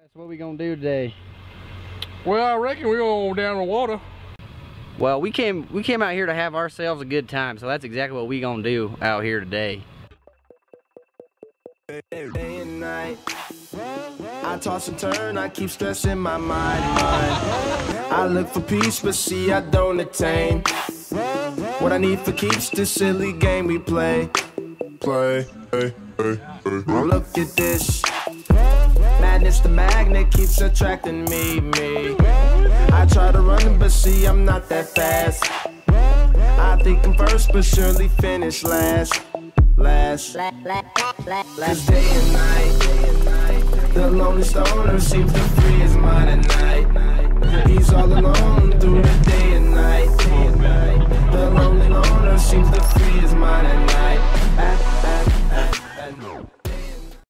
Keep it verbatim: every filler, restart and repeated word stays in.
That's what we gonna do today. Well, I reckon we're gonna go down the water. Well, we came we came out here to have ourselves a good time, so that's exactly what we gonna do out here today. Day and night, I toss and turn, I keep stressing my mind, mind. I look for peace, but see I don't attain what I need for keeps this silly game we play. Play, hey, hey, hey. Look at this. Madness, the magnet keeps attracting me, me. I try to run, but see I'm not that fast. I think I'm first, but surely finish last. Last. Cause day and night, the lonely stoner seems to free his mind at night. He's all alone through the day and night. The lonely loner seems to free his mind at night. At, at, at, at night.